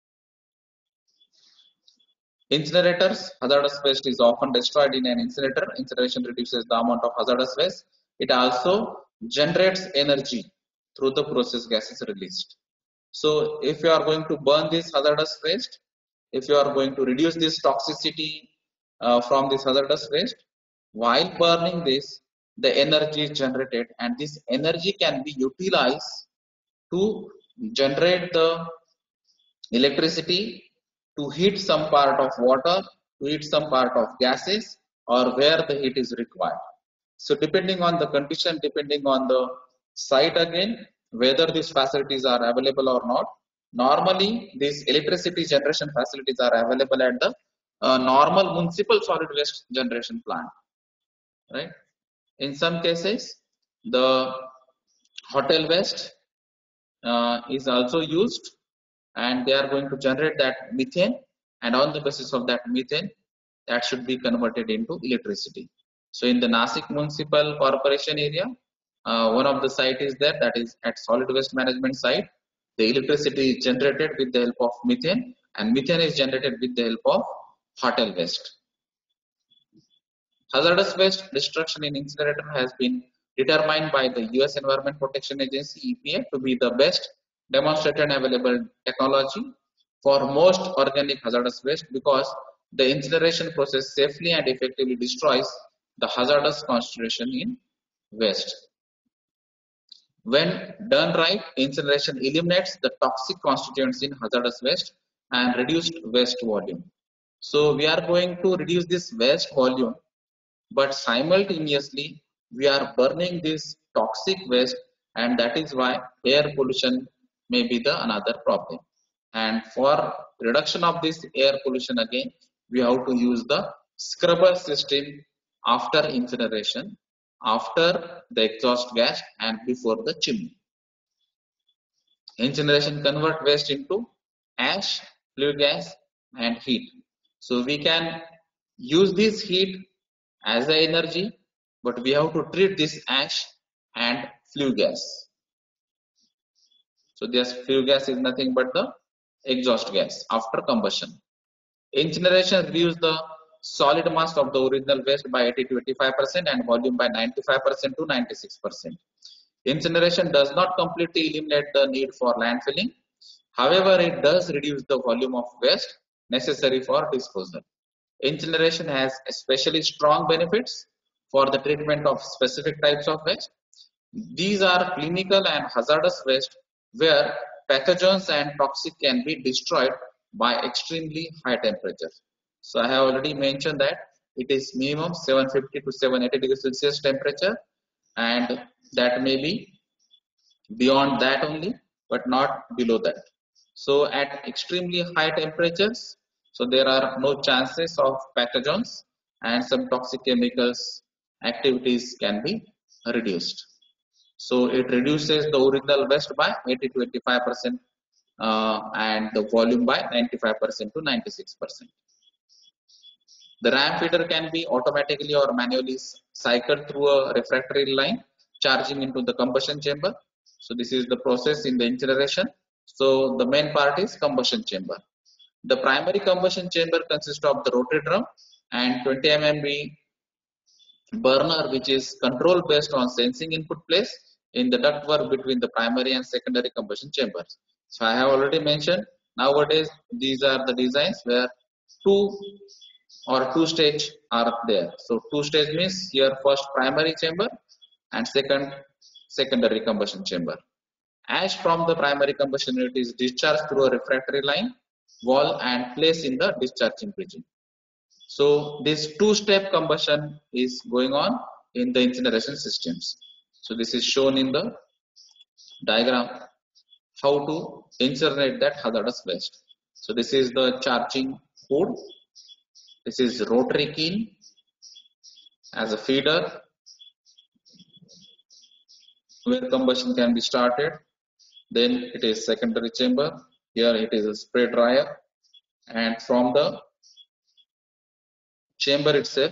Incinerators, hazardous waste is often destroyed in an incinerator. Incineration reduces the amount of hazardous waste. It also generates energy through the process gases released. So if you are going to burn this hazardous waste, if you are going to reduce this toxicity uh, from this hazardous waste, while burning this, the energy is generated, and this energy can be utilized to generate the electricity, to heat some part of water, to heat some part of gases, or where the heat is required. So depending on the condition, depending on the site again, whether these facilities are available or not. Normally, these electricity generation facilities are available at the uh, normal municipal solid waste generation plant, right? In some cases, the hotel waste uh, is also used, and they are going to generate that methane, and on the basis of that methane, that should be converted into electricity. So in the Nasik Municipal Corporation area, uh, one of the site is there, that is at solid waste management site. The electricity is generated with the help of methane, and methane is generated with the help of hotel waste. Hazardous waste destruction in incinerator has been determined by the U S Environment Protection Agency E P A to be the best demonstrated available technology for most organic hazardous waste, because the incineration process safely and effectively destroys the hazardous concentration in waste. When done right, incineration eliminates the toxic constituents in hazardous waste and reduced waste volume. So we are going to reduce this waste volume, but simultaneously we are burning this toxic waste, and that is why air pollution may be the another problem. And for reduction of this air pollution, again we have to use the scrubber system after incineration, after the exhaust gas, and before the chimney. Incineration convert waste into ash, flue gas, and heat. So we can use this heat as the energy, but we have to treat this ash and flue gas. So this flue gas is nothing but the exhaust gas after combustion. Incineration reduces the solid mass of the original waste by eighty to eighty-five percent and volume by ninety-five percent to ninety-six percent. Incineration does not completely eliminate the need for landfilling. However, it does reduce the volume of waste necessary for disposal. Incineration has especially strong benefits for the treatment of specific types of waste. These are clinical and hazardous waste where pathogens and toxic can be destroyed by extremely high temperatures. So I have already mentioned that it is minimum seven fifty to seven eighty degrees Celsius temperature, and that may be beyond that only, but not below that. So at extremely high temperatures, so there are no chances of pathogens, and some toxic chemicals activities can be reduced. So it reduces the original waste by eighty to eighty-five percent uh, and the volume by ninety-five percent to ninety-six percent. The ram feeder can be automatically or manually cycled through a refractory line, charging into the combustion chamber. So this is the process in the incineration. So the main part is combustion chamber. The primary combustion chamber consists of the rotary drum and twenty millimeter burner, which is controlled based on sensing input place in the ductwork between the primary and secondary combustion chambers. So I have already mentioned, nowadays these are the designs where two or two stage are there. So two stage means here first primary chamber and second secondary combustion chamber. Ash from the primary combustion unit is discharged through a refractory line, wall, and placed in the discharging region. So this two-step combustion is going on in the incineration systems. So this is shown in the diagram how to incinerate that hazardous waste. So this is the charging hood. This is rotary kiln as a feeder where combustion can be started. Then it is secondary chamber. Here it is a spray dryer, and from the chamber itself,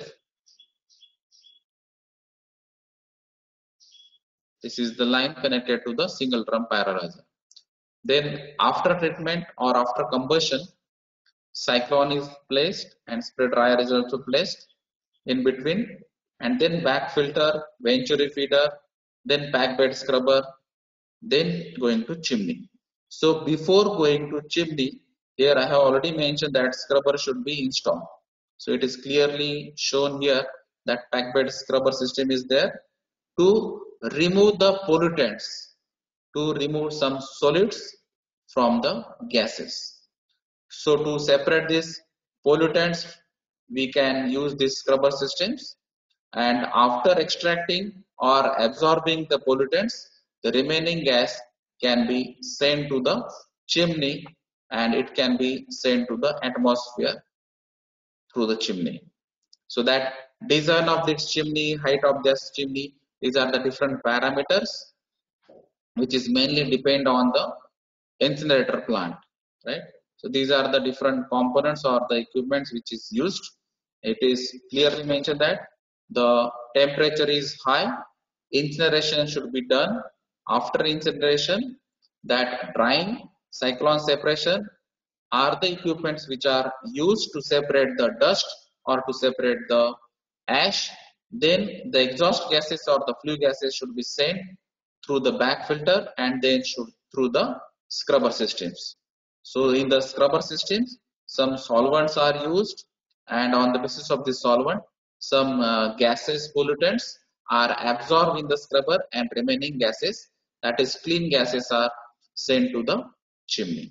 this is the line connected to the single drum pyrolyzer. Then after treatment or after combustion, cyclone is placed and spray dryer is also placed in between, and then back filter, venturi feeder, then pack bed scrubber, then going to chimney. So before going to chimney, here I have already mentioned that scrubber should be installed. So it is clearly shown here that packed bed scrubber system is there to remove the pollutants, to remove some solids from the gases. So to separate these pollutants, we can use these scrubber systems, and after extracting or absorbing the pollutants, the remaining gas can be sent to the chimney and it can be sent to the atmosphere through the chimney. So that design of this chimney, height of this chimney, these are the different parameters which is mainly depend on the incinerator plant, right? So these are the different components or the equipments which is used. It is clearly mentioned that the temperature is high, incineration should be done. After incineration, that drying, cyclone separation are the equipments which are used to separate the dust or to separate the ash. Then the exhaust gases or the flue gases should be sent through the back filter and then should through the scrubber systems. So in the scrubber systems, some solvents are used, and on the basis of this solvent, some uh, gases, pollutants are absorbed in the scrubber, and remaining gases, that is clean gases, are sent to the chimney.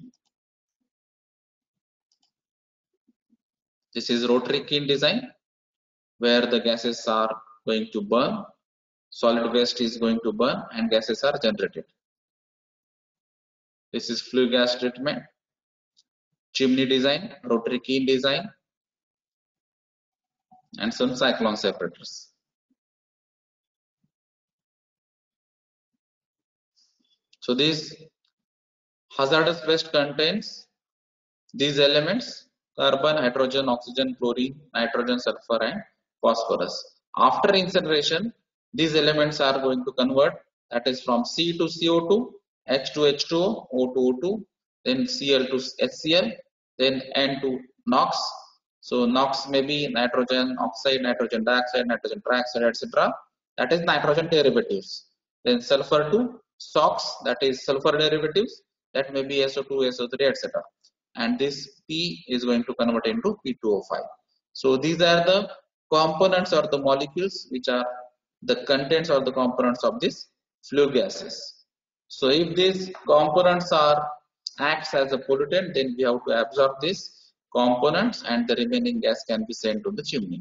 This is rotary kiln design where the gases are going to burn, solid waste is going to burn and gases are generated. This is flue gas treatment, chimney design, rotary kiln design, and some cyclone separators. So this hazardous waste contains these elements: carbon, hydrogen, oxygen, chlorine, nitrogen, sulfur and phosphorus. After incineration, these elements are going to convert, that is from C to C O two, H to H two O, O to O two, then Cl to HCl, then N to NOx. So NOx may be nitrogen oxide, nitrogen dioxide, nitrogen trioxide, et cetera. That is nitrogen derivatives. Then sulfur to SOx, that is sulfur derivatives, that may be S O two, S O three, et cetera. And this P is going to convert into P two O five. So these are the components or the molecules which are the contents or the components of these flue gases. So if these components are acts as a pollutant, then we have to absorb these components and the remaining gas can be sent to the chimney.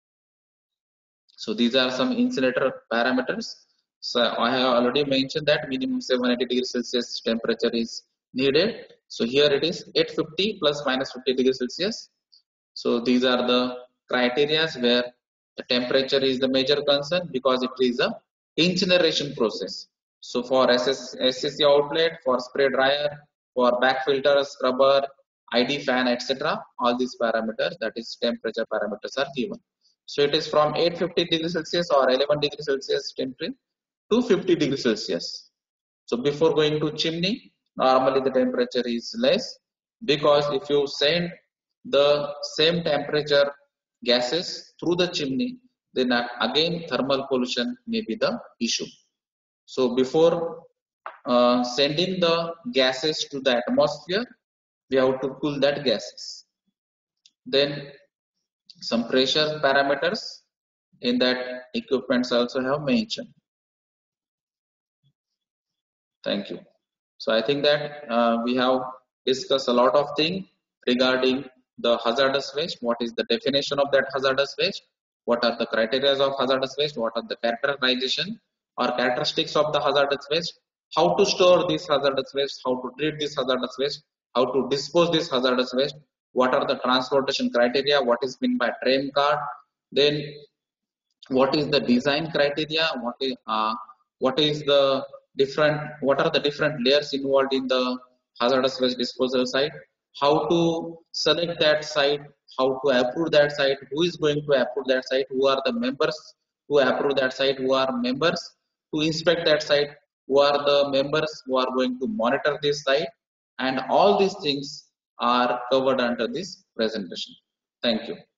So these are some incinerator parameters. So I have already mentioned that minimum seven hundred eighty degrees Celsius temperature is needed. So here it is eight fifty plus minus fifty degrees Celsius. So these are the criteria where the temperature is the major concern because it is a incineration process. So for S C C outlet, for spray dryer, for back filter, scrubber, I D fan, et cetera, all these parameters, that is temperature parameters, are given. So it is from eight fifty degrees Celsius or eleven degrees Celsius temperature to fifty degrees Celsius. So before going to chimney, normally the temperature is less, because if you send the same temperature gases through the chimney, then again thermal pollution may be the issue. So before uh, sending the gases to the atmosphere, we have to cool that gases. Then some pressure parameters in that equipments also have mentioned. Thank you. So I think that uh, we have discussed a lot of things regarding the hazardous waste. What is the definition of that hazardous waste? What are the criteria of hazardous waste? What are the characterization or characteristics of the hazardous waste? How to store this hazardous waste? How to treat this hazardous waste? How to dispose this hazardous waste? What are the transportation criteria? What is meant by tram card? Then what is the design criteria? What is uh, what is the different? What are the different layers involved in the hazardous waste disposal site? How to select that site? How to approve that site? Who is going to approve that site? Who are the members who approve that site? Who are members to inspect that site? Who are the members who are going to monitor this site? And all these things are covered under this presentation. Thank you.